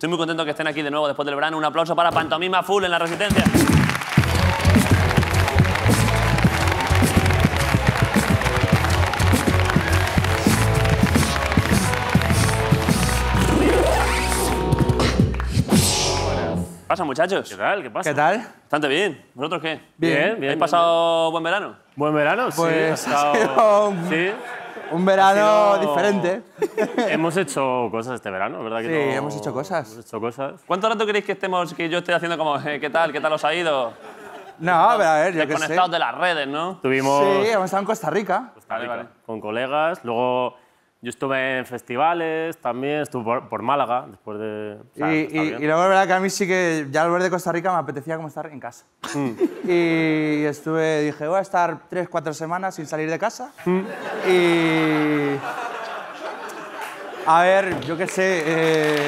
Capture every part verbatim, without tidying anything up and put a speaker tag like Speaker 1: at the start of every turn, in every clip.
Speaker 1: Estoy muy contento que estén aquí de nuevo después del verano. Un aplauso para Pantomima Full en La Resistencia. ¿Qué pasa, muchachos?
Speaker 2: ¿Qué tal? ¿Qué pasa?
Speaker 3: ¿Qué tal?
Speaker 1: Bastante bien. ¿Vosotros qué?
Speaker 2: Bien, bien.
Speaker 1: ¿Habéis pasado buen verano?
Speaker 2: ¿Buen verano?
Speaker 3: Pues
Speaker 2: sí.
Speaker 3: ha sido un,
Speaker 2: sí.
Speaker 3: un verano
Speaker 2: Ha sido-
Speaker 3: diferente.
Speaker 2: Hemos hecho cosas este verano, ¿verdad? Que
Speaker 3: Sí,
Speaker 2: no-
Speaker 3: hemos hecho cosas.
Speaker 2: Hemos hecho cosas.
Speaker 1: ¿Cuánto rato queréis que estemos, que yo esté haciendo como, eh, ¿qué tal? ¿Qué tal os ha ido?
Speaker 3: No, pero a ver, yo qué sé.
Speaker 1: Desconectados de las redes, ¿no?
Speaker 2: Tuvimos
Speaker 3: Sí, hemos estado en Costa Rica.
Speaker 2: Costa
Speaker 1: Vale,
Speaker 2: Rica
Speaker 1: vale.
Speaker 2: con colegas. Luego yo estuve en festivales también. Estuve por, por Málaga después de... o sea,
Speaker 3: Y,
Speaker 2: está
Speaker 3: y-
Speaker 2: bien.
Speaker 3: y luego es verdad que a mí sí que ya al volver de Costa Rica me apetecía como estar en casa.
Speaker 2: Mm.
Speaker 3: Y estuve, dije, voy a estar tres, cuatro semanas sin salir de casa.
Speaker 2: Mm.
Speaker 3: Y... A ver, yo qué sé... eh,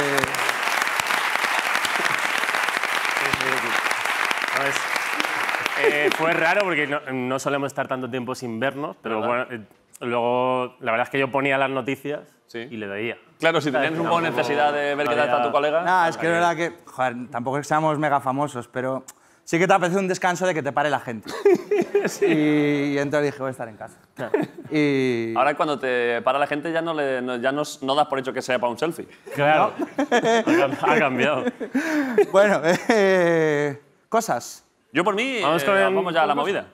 Speaker 2: No, es- eh, fue raro porque no, no solemos estar tanto tiempo sin vernos, pero
Speaker 1: ¿Verdad?
Speaker 2: bueno, eh, luego la verdad es que yo ponía las noticias
Speaker 1: Sí.
Speaker 2: y le veía.
Speaker 1: Claro, si tenías un poco
Speaker 2: Tampoco
Speaker 1: necesidad de ver qué tal está tu colega.
Speaker 3: Nada, es que es verdad que, joder, tampoco es que seamos mega famosos, pero sí que te apetece un descanso de que te pare la gente. y, y entonces dije, voy a estar en casa. Y...
Speaker 1: Ahora cuando te para la gente ya no, le, no- ya no, no das por hecho que sea para un selfie.
Speaker 2: Claro, ha, cam- ha cambiado.
Speaker 3: Bueno, eh, cosas.
Speaker 1: Yo por mí,
Speaker 2: Vamos
Speaker 1: eh,
Speaker 2: con el-
Speaker 1: vamos ya a la
Speaker 2: con
Speaker 1: movida.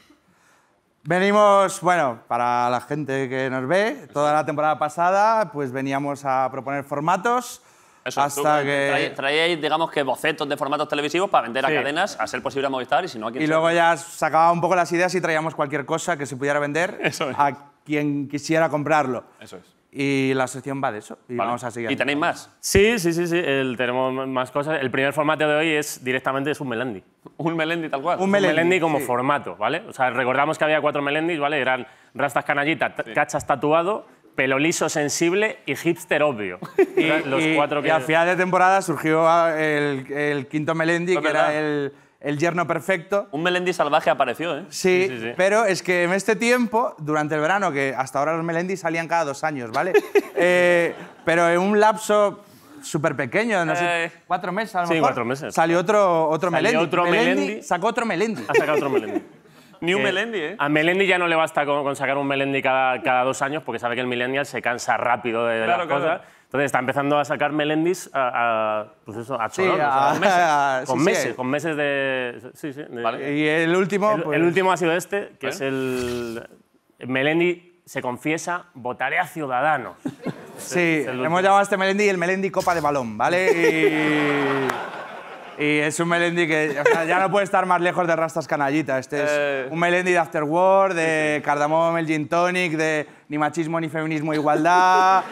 Speaker 3: Venimos, bueno, para la gente que nos ve, toda la temporada pasada, pues veníamos a proponer formatos
Speaker 1: Eso,
Speaker 3: hasta
Speaker 1: tú,
Speaker 3: que...
Speaker 1: traí- Traíais, digamos que bocetos de formatos televisivos para vender
Speaker 2: Sí.
Speaker 1: a cadenas, a ser posible a Movistar y si no a quien
Speaker 3: Y
Speaker 1: sea.
Speaker 3: luego ya sacaba un poco las ideas y traíamos cualquier cosa que se pudiera vender
Speaker 1: Eso es.
Speaker 3: a quien quisiera comprarlo.
Speaker 1: Eso es.
Speaker 3: Y la sección va de eso. Y
Speaker 1: Vale.
Speaker 3: vamos a seguir.
Speaker 1: ¿Y tenéis más?
Speaker 2: Sí, sí, sí, sí. el- tenemos más cosas. El primer formato de hoy es directamente es un Melendi.
Speaker 1: Un Melendi tal cual.
Speaker 3: Un
Speaker 2: Un
Speaker 3: Melendi,
Speaker 2: Melendi como
Speaker 3: sí.
Speaker 2: formato, ¿vale? O sea, recordamos que había cuatro Melendis, ¿vale? Eran rastas canallita, t- cachas tatuado, pelo liso sensible y hipster obvio.
Speaker 3: Y,
Speaker 2: Eran los
Speaker 3: y-
Speaker 2: cuatro
Speaker 3: y
Speaker 2: que...
Speaker 3: al final de temporada surgió el, el quinto Melendi,
Speaker 1: Es
Speaker 3: que
Speaker 1: verdad.
Speaker 3: era el, el yerno perfecto.
Speaker 1: Un Melendi salvaje apareció, ¿eh?
Speaker 3: Sí,
Speaker 2: Sí, sí, sí.
Speaker 3: pero es que en este tiempo, durante el verano, que hasta ahora los Melendi salían cada dos años, ¿vale? Eh, pero en un lapso súper pequeño, no sé,
Speaker 1: Eh.
Speaker 3: cuatro meses a lo
Speaker 2: Sí,
Speaker 3: mejor,
Speaker 2: cuatro meses.
Speaker 3: salió otro, otro
Speaker 2: Salió
Speaker 3: Melendi.
Speaker 2: otro Melendi.
Speaker 3: Sacó otro Melendi.
Speaker 2: Ha sacado otro Melendi.
Speaker 1: Ni un
Speaker 2: Que
Speaker 1: Melendi, ¿eh?
Speaker 2: A Melendi ya no le basta con, con sacar un Melendi cada, cada dos años porque sabe que el millennial se cansa rápido de, de
Speaker 1: Claro,
Speaker 2: las
Speaker 1: claro.
Speaker 2: cosas. Entonces está empezando a sacar Melendis a, a, pues eso, a
Speaker 3: Sí,
Speaker 2: cholón, o sea,
Speaker 3: a-
Speaker 2: con meses.
Speaker 3: a-
Speaker 2: con
Speaker 3: sí,
Speaker 2: meses,
Speaker 3: sí.
Speaker 2: con meses de... Sí, sí. de-
Speaker 1: Vale.
Speaker 3: Y el último,
Speaker 2: El,
Speaker 3: pues,
Speaker 2: el último ha sido este, que
Speaker 1: ¿Eh?
Speaker 2: es el... Melendi se confiesa, votaré a Ciudadanos.
Speaker 3: sí,
Speaker 2: es el
Speaker 3: hemos
Speaker 2: último.
Speaker 3: llamado a este Melendi el Melendi Copa de Balón, ¿vale? Y, y es un Melendi que o sea, ya no puede estar más lejos de Rastas Canallita. Este es
Speaker 1: Eh.
Speaker 3: un Melendi de Afterword, de Cardamom, el Gin Tonic, de ni machismo, ni feminismo, igualdad,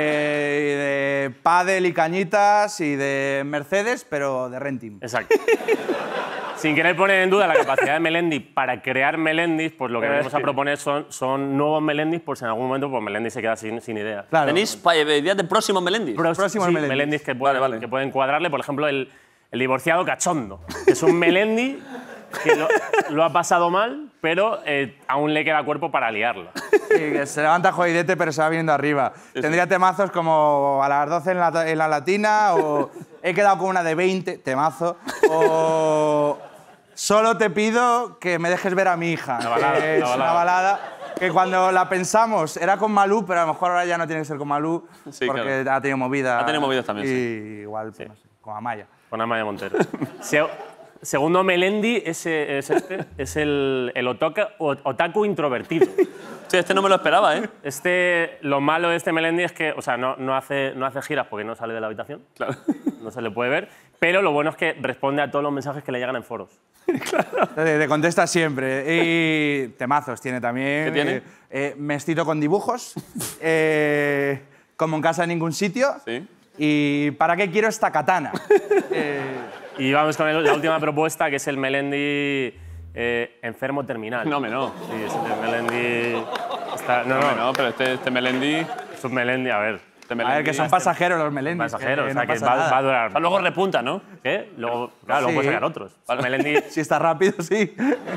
Speaker 3: eh, y de pádel y cañitas y de Mercedes, pero de renting.
Speaker 2: Exacto. Sin querer poner en duda la capacidad de Melendi para crear Melendis, pues lo que venimos a proponer son, son nuevos Melendis, por si en algún momento pues Melendi se queda sin, sin ideas.
Speaker 3: Claro.
Speaker 1: ¿Tenéis pa- eh, ideas de próximos Melendi?
Speaker 2: Pros-
Speaker 3: próximos
Speaker 2: sí,
Speaker 3: Melendis.
Speaker 2: Melendis que pueden,
Speaker 1: Vale, vale.
Speaker 2: que pueden cuadrarle, por ejemplo, el, el divorciado cachondo, que es un Melendi que lo, lo ha pasado mal, pero eh, aún le queda cuerpo para liarla.
Speaker 3: Sí, que se levanta jodidete, pero se va viniendo arriba. Tendría temazos como a las doce en la, en la latina, o he quedado con una de veinte, temazo, o solo te pido que me dejes ver a mi hija.
Speaker 2: La balada,
Speaker 3: que es
Speaker 2: la
Speaker 3: una
Speaker 2: balada.
Speaker 3: balada que cuando la pensamos era con Malú, pero a lo mejor ahora ya no tiene que ser con Malú,
Speaker 1: Sí,
Speaker 3: porque
Speaker 1: claro.
Speaker 3: ha tenido movida.
Speaker 1: Ha tenido movidas también,
Speaker 3: Y
Speaker 1: sí.
Speaker 3: igual, pues, no sé, con Amaya.
Speaker 2: Con Amaya Montero. Se- segundo Melendi es, eh, es este, es el, el otoca- o- otaku introvertido.
Speaker 1: Sí, este no me lo esperaba, ¿eh?
Speaker 2: Este, lo malo de este Melendi es que, o sea, no, no, hace, no hace giras porque no sale de la habitación,
Speaker 1: Claro.
Speaker 2: no se le puede ver, pero lo bueno es que responde a todos los mensajes que le llegan en foros.
Speaker 3: Te, te contesta siempre. Y temazos tiene también.
Speaker 1: ¿Qué tiene?
Speaker 3: Eh, eh, mestito con dibujos. eh, como en casa en ningún sitio.
Speaker 1: Sí.
Speaker 3: ¿Y para qué quiero esta katana? Eh,
Speaker 2: Y vamos con el- la última propuesta, que es el Melendi eh, enfermo terminal.
Speaker 1: No, me no.
Speaker 2: Sí, es el Melendi... está- no,
Speaker 1: No,
Speaker 2: no,
Speaker 1: me no, pero este, este Melendi...
Speaker 2: es un Melendi, a ver,
Speaker 1: Este
Speaker 3: a
Speaker 1: Melendi
Speaker 3: ver, que son pasajeros los melendis.
Speaker 2: pasajero,
Speaker 3: que
Speaker 2: o sea,
Speaker 3: no
Speaker 2: que
Speaker 3: pasa
Speaker 2: va,
Speaker 3: nada.
Speaker 2: va a durar...
Speaker 1: Ah, luego repunta, ¿no?
Speaker 2: ¿Qué? Luego, claro, luego
Speaker 3: Sí.
Speaker 2: puede sacar otros.
Speaker 1: Vale.
Speaker 2: Melendi,
Speaker 3: Si está rápido, sí.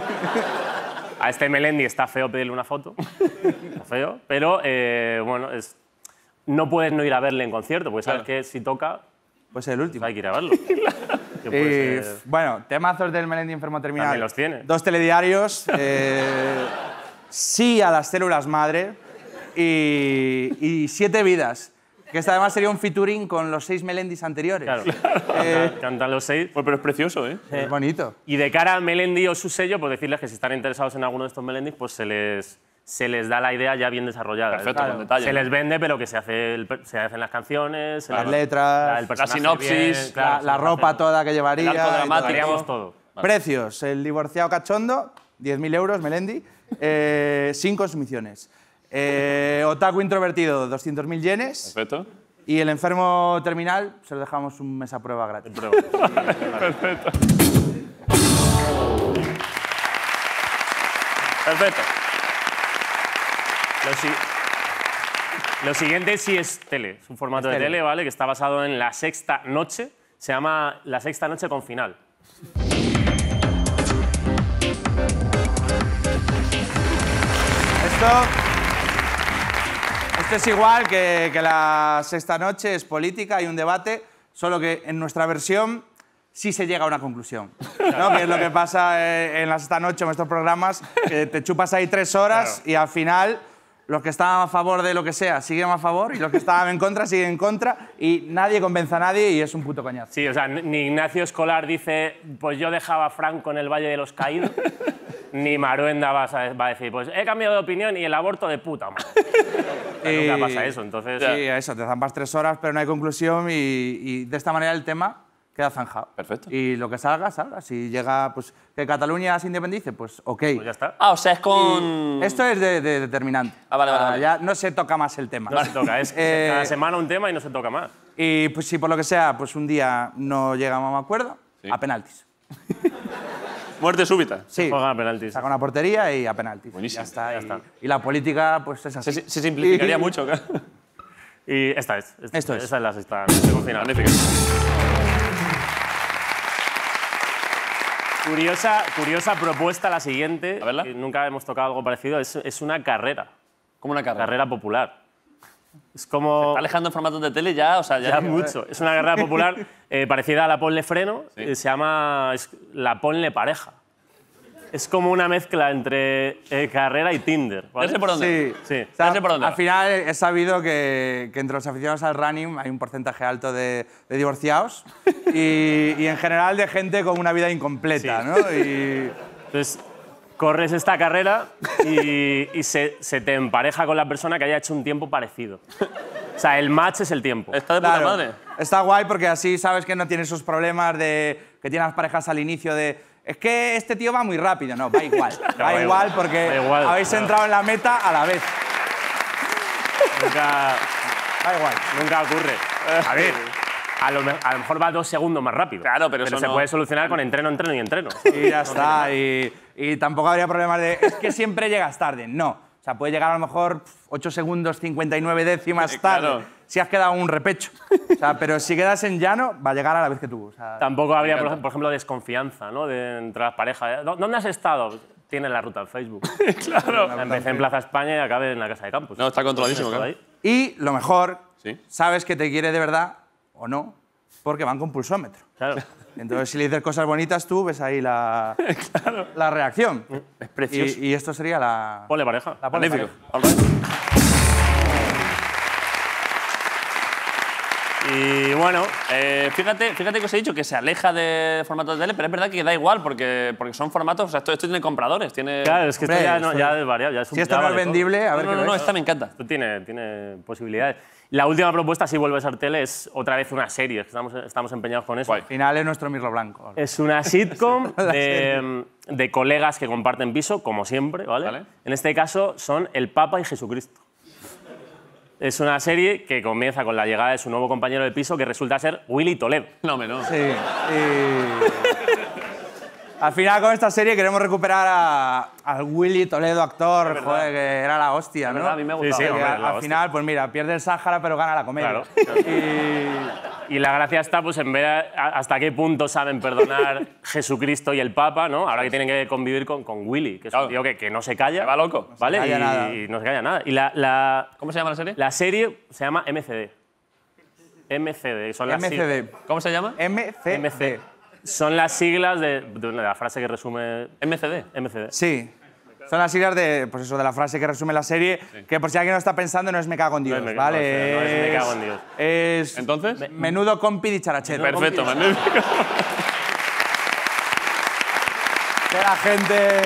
Speaker 2: a este Melendi está feo pedirle una foto, está feo, pero eh, bueno, es, no puedes no ir a verle en concierto, porque sabes
Speaker 1: Claro.
Speaker 2: que si toca,
Speaker 3: puede ser el último.
Speaker 2: Hay que ir a verlo. Que puede
Speaker 3: Y,
Speaker 2: ser-
Speaker 3: bueno, temazos del Melendi enfermo terminal.
Speaker 2: También los tiene.
Speaker 3: Dos telediarios. eh, sí a las células madre. Y, y siete vidas. Que esta además sería un featuring con los seis Melendis anteriores.
Speaker 2: Claro.
Speaker 3: Eh,
Speaker 2: Canta- Cantan los seis.
Speaker 1: Pues, pero es precioso, ¿eh?
Speaker 3: Es bonito.
Speaker 2: Y de cara a Melendi o su sello, pues decirles que si están interesados en alguno de estos Melendis, pues se les, se les da la idea ya bien desarrollada.
Speaker 1: Perfecto,
Speaker 3: Claro.
Speaker 1: con detalle.
Speaker 2: Se les vende, pero que se, hace el per- se hacen las canciones, se
Speaker 3: Las
Speaker 2: les-
Speaker 3: letras,
Speaker 2: el personaje
Speaker 1: sinopsis,
Speaker 2: bien, claro,
Speaker 3: la,
Speaker 2: se
Speaker 3: la
Speaker 2: les
Speaker 3: ropa
Speaker 2: hace-
Speaker 3: toda que llevaría.
Speaker 1: el arco
Speaker 3: y todo.
Speaker 1: dramático.
Speaker 2: Haríamos todo.
Speaker 3: Precios. El divorciado cachondo, diez mil euros, Melendi, eh, sin consumiciones. Eh, otaku introvertido, doscientos mil yenes.
Speaker 1: Perfecto.
Speaker 3: Y el enfermo terminal, se lo dejamos un mes a prueba gratis.
Speaker 2: Pero-
Speaker 1: Perfecto.
Speaker 2: Lo, si- lo siguiente sí es tele, es un formato
Speaker 3: Es
Speaker 2: de
Speaker 3: tele.
Speaker 2: tele, ¿vale? Que está basado en La Sexta Noche. Se llama La Sexta Noche con final.
Speaker 3: Esto, esto es igual que, que la sexta noche, es política, hay un debate, solo que en nuestra versión sí se llega a una conclusión. ¿No? Que es lo que pasa eh, en la sexta noche, en nuestros programas, que te chupas ahí tres horas
Speaker 2: Claro.
Speaker 3: y al final los que estaban a favor de lo que sea siguen a favor y los que estaban en contra siguen en contra y nadie convence a nadie y es un puto coñazo.
Speaker 2: Sí, o sea, ni Ignacio Escolar dice, pues yo dejaba a Franco en el Valle de los Caídos, ni Maruenda va a, va a decir, pues he cambiado de opinión y el aborto de puta madre. O sea, nunca
Speaker 3: Y-
Speaker 2: pasa eso, entonces...
Speaker 3: Sí, eso, te zampas tres horas, pero no hay conclusión y, y de esta manera el tema queda zanjado.
Speaker 1: Perfecto.
Speaker 3: Y lo que salga, salga. Si llega, pues, que Cataluña se independice, pues ok.
Speaker 2: Pues ya está.
Speaker 1: Ah, o sea, es con...
Speaker 3: Esto es de, de determinante.
Speaker 1: Ah, vale, vale,
Speaker 3: Ah,
Speaker 1: vale.
Speaker 3: Ya no se toca más el tema.
Speaker 2: No se toca, es
Speaker 3: Eh,
Speaker 2: cada semana un tema y no se toca más.
Speaker 3: Y pues si por lo que sea, pues un día no llegamos a un acuerdo,
Speaker 1: Sí.
Speaker 3: a penaltis.
Speaker 1: Muerte súbita.
Speaker 3: Sí.
Speaker 2: Juega a penaltis.
Speaker 3: Saca una portería y a penaltis.
Speaker 1: Buenísimo.
Speaker 3: Ya está.
Speaker 2: Ya
Speaker 3: y,
Speaker 2: está.
Speaker 3: y la política, pues es así.
Speaker 1: Se, se simplificaría
Speaker 3: Y-
Speaker 1: mucho, claro.
Speaker 2: Y esta es. Esta,
Speaker 3: Esto es.
Speaker 2: Esa es la sexta noche con final.
Speaker 1: Magnífico.
Speaker 2: Curiosa, curiosa propuesta la siguiente.
Speaker 1: A verla.
Speaker 2: que nunca hemos tocado algo parecido. Es, es una carrera.
Speaker 1: Como una carrera.
Speaker 2: Carrera popular. Es como...
Speaker 1: Está alejando en formatos de tele ya, o sea, ya...
Speaker 2: Ya mucho. Es una carrera popular eh, parecida a la Ponle Freno.
Speaker 1: Sí.
Speaker 2: eh, se llama es la Ponle Pareja. Es como una mezcla entre eh, carrera y Tinder.
Speaker 1: Ya
Speaker 2: ¿vale?
Speaker 1: sé por dónde.
Speaker 3: Sí,
Speaker 2: Sí.
Speaker 3: O sea,
Speaker 1: Ya sé por dónde
Speaker 3: al
Speaker 1: va.
Speaker 3: final he sabido que, que entre los aficionados al running hay un porcentaje alto de, de divorciados y, y en general de gente con una vida incompleta,
Speaker 2: Sí.
Speaker 3: ¿no? Y
Speaker 2: Entonces, corres esta carrera y, y se, se te empareja con la persona que haya hecho un tiempo parecido. O sea, el match es el tiempo.
Speaker 1: Está de puta
Speaker 3: claro,
Speaker 1: madre.
Speaker 3: está guay porque así sabes que no tienes esos problemas de que tienen las parejas al inicio de es que este tío va muy rápido. No, va igual. va
Speaker 2: va
Speaker 3: igual
Speaker 2: igual,
Speaker 3: porque
Speaker 2: va igual,
Speaker 3: habéis
Speaker 2: claro.
Speaker 3: entrado en la meta a la vez.
Speaker 2: Nunca,
Speaker 3: Va igual.
Speaker 2: nunca ocurre. A ver, a lo, me- a lo mejor va dos segundos más rápido.
Speaker 1: Claro, pero eso
Speaker 2: se
Speaker 1: no-
Speaker 2: puede solucionar con entreno, entreno y entreno.
Speaker 3: Y ya está. Y, y tampoco habría problemas de. Es que siempre llegas tarde. No. O sea, puede llegar a lo mejor ocho segundos, cincuenta y nueve décimas
Speaker 1: Eh,
Speaker 3: tarde.
Speaker 1: claro.
Speaker 3: Si has quedado un repecho. O sea, pero si quedas en llano, va a llear a la vez que tú. O sea,
Speaker 2: Tampoco habría, por,
Speaker 1: encanta.
Speaker 2: ej- por ejemplo, desconfianza, ¿no? De, entre las parejas. ¿Dó- ¿Dónde has estado? Tienes la ruta en Facebook.
Speaker 1: Claro.
Speaker 2: Empecé en Plaza España y acabé en la Casa de Campos.
Speaker 1: No, está controladísimo,
Speaker 2: Todo
Speaker 1: claro.
Speaker 2: ahí.
Speaker 3: y lo mejor,
Speaker 1: Sí.
Speaker 3: sabes que te quiere de verdad o no, porque van con pulsómetro.
Speaker 2: Claro.
Speaker 3: Entonces, si le dices cosas bonitas, tú ves ahí la, la reacción.
Speaker 1: Es precioso.
Speaker 3: Y, y esto sería la.
Speaker 2: Ponle pareja.
Speaker 3: la ponle
Speaker 1: Magnífico.
Speaker 3: pareja.
Speaker 1: All right. Y bueno, eh, fíjate, fíjate que os he dicho que se aleja de formatos de tele, pero es verdad que da igual porque, porque son formatos. O sea, esto, esto tiene compradores. Tiene...
Speaker 2: Claro, es que
Speaker 3: Hombre,
Speaker 2: esto ya, no,
Speaker 3: esto-
Speaker 2: ya es variable. Ya es un-
Speaker 3: Si esto
Speaker 2: ya
Speaker 3: no es
Speaker 2: vale todo.
Speaker 3: vendible, a ver
Speaker 1: no,
Speaker 3: qué
Speaker 1: no, no,
Speaker 3: ves.
Speaker 1: esta me encanta.
Speaker 2: Esto tiene, tiene posibilidades. La última propuesta, si vuelve a ser tele, es otra vez una serie. que Estamos, estamos empeñados con eso.
Speaker 1: Guay.
Speaker 3: Al final es nuestro mirlo blanco.
Speaker 2: Es una sitcom de, de colegas que comparten piso, como siempre, ¿vale?
Speaker 1: Vale.
Speaker 2: En este caso son el Papa y Jesucristo. Es una serie que comienza con la llegada de su nuevo compañero de piso, que resulta ser Willy Toledo.
Speaker 1: No, me no.
Speaker 3: Sí. y- Al final, con esta serie queremos recuperar a, al Willy Toledo, actor, joder, que era la hostia,
Speaker 1: Es
Speaker 3: ¿no?
Speaker 1: verdad, a mí me ha
Speaker 2: Sí,
Speaker 1: gustado.
Speaker 2: sí,
Speaker 3: Que
Speaker 2: hombre,
Speaker 3: al
Speaker 2: la hostia.
Speaker 3: final, pues mira, pierde el Sáhara, pero gana la comedia.
Speaker 2: Claro.
Speaker 3: Y-
Speaker 2: Y la gracia está pues, en ver a- hasta qué punto saben perdonar Jesucristo y el Papa, ¿no? Ahora que tienen que convivir con, con Willy, que es
Speaker 1: Claro.
Speaker 2: un tío que, que no se calla.
Speaker 1: Que va loco. No se
Speaker 2: ¿vale?
Speaker 3: calla
Speaker 2: y,
Speaker 3: nada.
Speaker 2: y no se calla nada. Y la, la,
Speaker 1: ¿Cómo se llama la serie?
Speaker 2: la serie se llama M C D. M C D. Son las
Speaker 3: M C D.
Speaker 2: sig-
Speaker 1: ¿Cómo se llama?
Speaker 3: M C D.
Speaker 2: M C D. Son las siglas de, de la frase que resume
Speaker 1: M C D.
Speaker 2: M C D.
Speaker 3: Sí. Son las siglas de, pues eso, de la frase que resume la serie, que por si alguien no está pensando no es me cago en Dios,
Speaker 2: No es me-
Speaker 3: ¿vale?
Speaker 2: no, o sea, no es me cago en Dios.
Speaker 3: Es
Speaker 1: Entonces.
Speaker 3: menudo compi dicharachero.
Speaker 1: Perfecto, magnífico.
Speaker 3: Que la gente...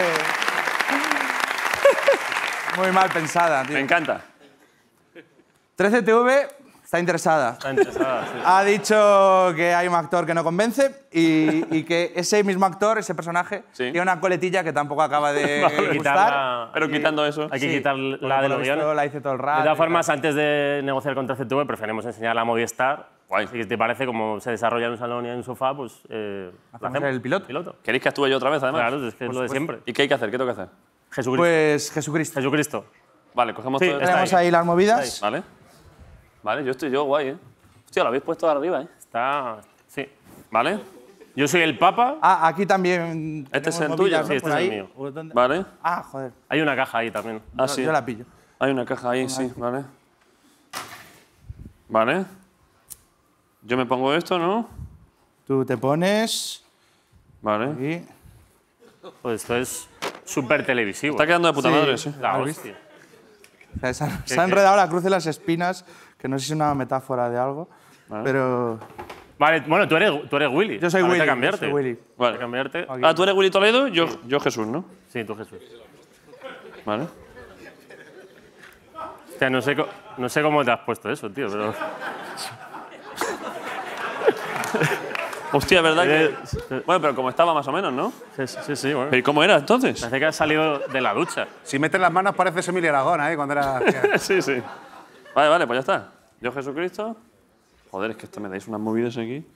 Speaker 3: Muy mal pensada, tío.
Speaker 1: Me encanta.
Speaker 3: trece T V está interesada.
Speaker 2: Está interesada, sí.
Speaker 3: Ha dicho que hay un actor que no convence y, y que ese mismo actor, ese personaje,
Speaker 1: Sí.
Speaker 3: tiene una coletilla que tampoco acaba de
Speaker 2: Hay que
Speaker 3: gustar.
Speaker 2: quitarla-
Speaker 1: Pero quitando eso.
Speaker 2: Hay que
Speaker 3: Sí,
Speaker 2: quitar
Speaker 3: porque
Speaker 2: la de
Speaker 3: por
Speaker 2: los
Speaker 3: lo visto
Speaker 2: guiones.
Speaker 3: la hice todo el rato.
Speaker 2: De todas
Speaker 3: y tal.
Speaker 2: formas, antes de negociar con trece T V, preferimos enseñarla a Movistar.
Speaker 1: Guay.
Speaker 2: Si te parece, como se desarrolla en un salón y en un sofá, pues eh, lo
Speaker 3: ¿Hacemos
Speaker 2: hacemos.
Speaker 3: el piloto?
Speaker 2: piloto.
Speaker 1: ¿Queréis que actúe yo otra vez, además?
Speaker 2: Claro, es que es lo de siempre.
Speaker 1: ¿Y qué hay que hacer? ¿Qué tengo que hacer?
Speaker 2: Jesucristo.
Speaker 3: Pues Jesucristo.
Speaker 2: Jesucristo.
Speaker 1: Vale, cogemos
Speaker 2: Sí,
Speaker 1: todo esto.
Speaker 2: está
Speaker 3: Tenemos
Speaker 2: ahí.
Speaker 3: ahí las movidas.
Speaker 1: Vale. Vale, yo estoy yo, guay, ¿eh? Hostia, lo habéis puesto arriba, ¿eh?
Speaker 2: Está. Sí.
Speaker 1: Vale.
Speaker 2: Yo soy el Papa.
Speaker 3: Ah, aquí también.
Speaker 1: Este es
Speaker 3: tenemos
Speaker 1: el tuyo.
Speaker 3: movidas, ¿no?
Speaker 2: Sí, este
Speaker 3: Por
Speaker 2: es el
Speaker 3: ahí.
Speaker 2: mío.
Speaker 3: ¿O dónde?
Speaker 1: Vale.
Speaker 3: Ah, joder.
Speaker 2: Hay una caja ahí también.
Speaker 1: Ah,
Speaker 3: Yo-
Speaker 1: sí.
Speaker 3: Yo la pillo.
Speaker 1: Hay una caja ahí, sí, vale. Vale. Yo me pongo esto, ¿no?
Speaker 3: Tú te pones.
Speaker 1: Vale.
Speaker 3: Aquí.
Speaker 2: Pues esto es súper televisivo.
Speaker 1: Está quedando de puta
Speaker 3: Sí.
Speaker 1: madre, sí.
Speaker 2: La
Speaker 3: ¿Has
Speaker 2: hostia.
Speaker 3: O sea, se ha, se
Speaker 2: qué?
Speaker 3: ha enredado la cruz de las espinas, que no sé si es una metáfora de algo,
Speaker 1: Vale.
Speaker 3: pero.
Speaker 2: Vale, bueno, tú eres, tú eres Willy.
Speaker 3: Yo soy
Speaker 2: Habrá que
Speaker 3: Willy.
Speaker 2: cambiarte.
Speaker 3: yo soy Willy.
Speaker 1: Vale.
Speaker 2: Hay que cambiarte.
Speaker 1: Ah, tú eres Willy Toledo, yo, yo Jesús, ¿no?
Speaker 2: Sí, tú Jesús.
Speaker 1: Vale.
Speaker 2: Hostia, no sé, co- no sé cómo te has puesto eso, tío, pero...
Speaker 1: Hostia, ¿verdad que...?
Speaker 2: Eh,
Speaker 1: Bueno, pero como estaba más o menos, ¿no?
Speaker 2: Sí, sí, sí, bueno.
Speaker 1: ¿Pero y cómo era entonces?
Speaker 2: Parece que has salido de la ducha.
Speaker 4: Si metes las manos pareces Emilio Aragón, ¿eh? Cuando era...
Speaker 1: Sí, sí. Vale, vale, pues ya está. Yo Jesucristo. Joder, es que esto me dais unas movidas aquí.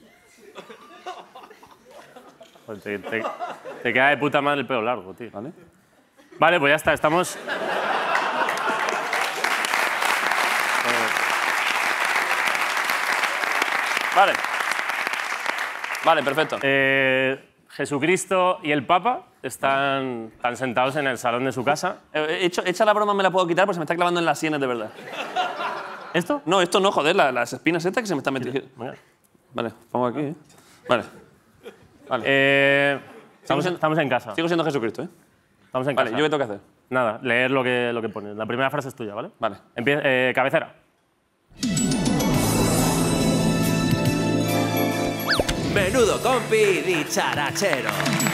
Speaker 2: Joder, Te, te- te queda de puta madre el pelo largo, tío.
Speaker 1: ¿Vale?
Speaker 2: Vale, pues ya está, estamos...
Speaker 1: Vale. Vale, perfecto.
Speaker 2: Eh, Jesucristo y el Papa están, están sentados en el salón de su casa.
Speaker 1: Eh, he hecho, hecha la broma, me la puedo quitar porque se me está clavando en las sienes de verdad.
Speaker 2: ¿Esto?
Speaker 1: No, esto no, joder, la- las espinas estas que se me están metiendo.
Speaker 2: Venga.
Speaker 1: Vale, pongo aquí, ¿eh? Vale. Vale.
Speaker 2: Eh, estamos,
Speaker 1: en-
Speaker 2: en, estamos en casa.
Speaker 1: Sigo siendo Jesucristo, ¿eh?
Speaker 2: Estamos en
Speaker 1: Vale,
Speaker 2: casa.
Speaker 1: ¿yo qué tengo que hacer?
Speaker 2: Nada, leer lo que, lo que pone. La primera frase es tuya, ¿vale?
Speaker 1: Vale.
Speaker 2: Empie- eh, cabecera.
Speaker 5: Menudo compi dicharachero.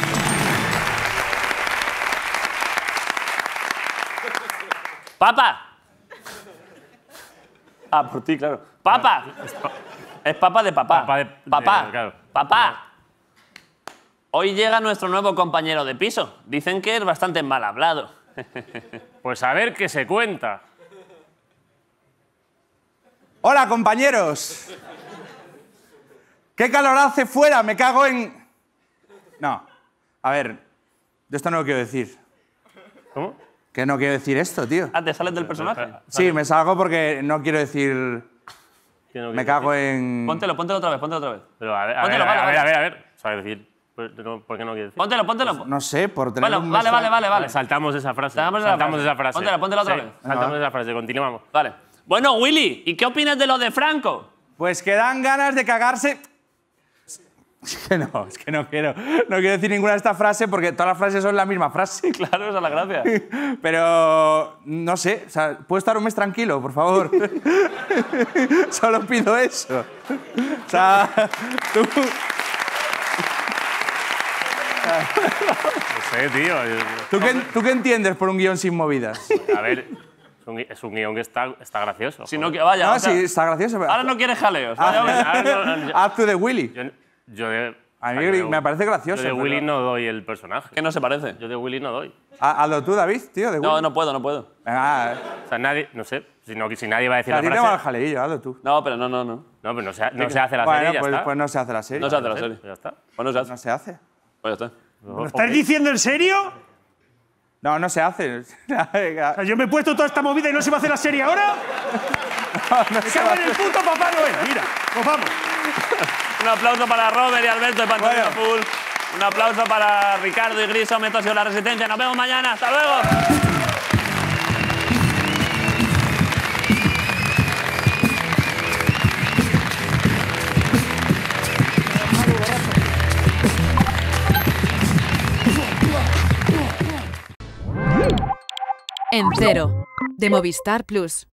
Speaker 1: ¡Papa! Ah, por ti, claro. ¡Papa! Es papa de papá.
Speaker 2: Papa de-
Speaker 1: Papá.
Speaker 2: de- claro.
Speaker 1: Papá. Hoy llega nuestro nuevo compañero de piso. Dicen que es bastante mal hablado.
Speaker 2: Pues a ver qué se cuenta.
Speaker 3: ¡Hola, compañeros! ¡Qué calor hace fuera! ¡Me cago en...! No. A ver, yo esto no lo quiero decir.
Speaker 2: ¿Cómo?
Speaker 3: Que no quiero decir esto, tío.
Speaker 1: Ah, ¿te sales del personaje?
Speaker 3: Sí, me salgo porque no quiero decir...
Speaker 2: ¿Qué no
Speaker 3: Me
Speaker 2: quieres
Speaker 3: cago
Speaker 2: decir?
Speaker 3: en...
Speaker 1: Póntelo, póntelo otra vez, póntelo otra vez.
Speaker 2: Pero a ver, a ver,
Speaker 1: Póntelo,
Speaker 2: a
Speaker 1: vale,
Speaker 2: ver,
Speaker 1: vale.
Speaker 2: a ver, a ver. O sea, decir, pues, no, ¿por qué no quieres decir?
Speaker 1: Póntelo, póntelo.
Speaker 3: No sé, por tener
Speaker 1: Bueno,
Speaker 3: un
Speaker 1: vale,
Speaker 3: mensaje-
Speaker 1: vale, vale, vale.
Speaker 2: Saltamos esa frase.
Speaker 1: Saltamos esa
Speaker 2: Saltamos
Speaker 1: frase.
Speaker 2: esa frase.
Speaker 1: Póntela, póntela otra
Speaker 2: Sí,
Speaker 1: vez.
Speaker 2: Saltamos esa frase, continuamos.
Speaker 1: Vale. Bueno, Willy, ¿y qué opinas de lo de Franco?
Speaker 3: Pues que dan ganas de cagarse... Es que no, es que no quiero, no quiero decir ninguna de estas frases porque todas las frases son la misma frase.
Speaker 1: Claro, esa es la gracia.
Speaker 3: Pero no sé, o sea, ¿puedo estar un mes tranquilo, por favor? Solo pido eso. O sea, tú...
Speaker 2: No sé, tío.
Speaker 3: ¿Tú qué, ¿Tú qué entiendes por un guión sin movidas?
Speaker 2: A ver, es un, gui- es un guión que está, está gracioso.
Speaker 1: Si
Speaker 2: joder.
Speaker 1: no, que vaya.
Speaker 3: No,
Speaker 1: o sea,
Speaker 3: sí, está gracioso. pero-
Speaker 1: ahora no quieres jaleos.
Speaker 3: Ah,
Speaker 1: vaya, vaya.
Speaker 2: Ahora no- yo-
Speaker 3: Haz tú de Willy.
Speaker 2: Yo, yo de,
Speaker 3: A mí
Speaker 2: o sea, yo
Speaker 3: me parece
Speaker 2: Yo
Speaker 3: gracioso.
Speaker 2: de
Speaker 3: pero-
Speaker 2: Willy no doy el personaje.
Speaker 1: Que no se parece.
Speaker 2: Yo de Willy no doy.
Speaker 3: Ha- Hazlo tú, David, tío, de Willy.
Speaker 1: No, no puedo, no puedo.
Speaker 3: Venga, eh.
Speaker 2: O sea, nadie, no sé, si, no, si nadie va a decir
Speaker 3: a
Speaker 2: la
Speaker 3: ti te
Speaker 2: frase...
Speaker 3: va el jaleillo, hazlo tú.
Speaker 1: No, pero no, no, no.
Speaker 2: No, pero no se, no se hace la
Speaker 3: bueno,
Speaker 2: serie y ya
Speaker 3: pues,
Speaker 2: está.
Speaker 3: pues no se hace la serie.
Speaker 1: No se hace la serie.
Speaker 2: Pues ya está.
Speaker 1: Pues no se hace.
Speaker 3: No se hace.
Speaker 1: Pues ya está.
Speaker 6: ¿Lo estás diciendo en serio?
Speaker 3: No, no se hace. Venga.
Speaker 6: O sea, yo me he puesto toda esta movida y no se va a hacer la serie ahora.
Speaker 3: No
Speaker 6: ¡Me
Speaker 3: se
Speaker 6: cago
Speaker 3: va a
Speaker 6: en el
Speaker 3: hacer.
Speaker 6: puto Papá Noel! Mira, pues vamos.
Speaker 1: Un aplauso para Robert y Alberto de Pantalla
Speaker 3: Bueno.
Speaker 1: Full. Un aplauso para Ricardo y Griso. Esto ha sido La Resistencia. Nos vemos mañana. ¡Hasta luego!
Speaker 7: En Cero, de Movistar Plus.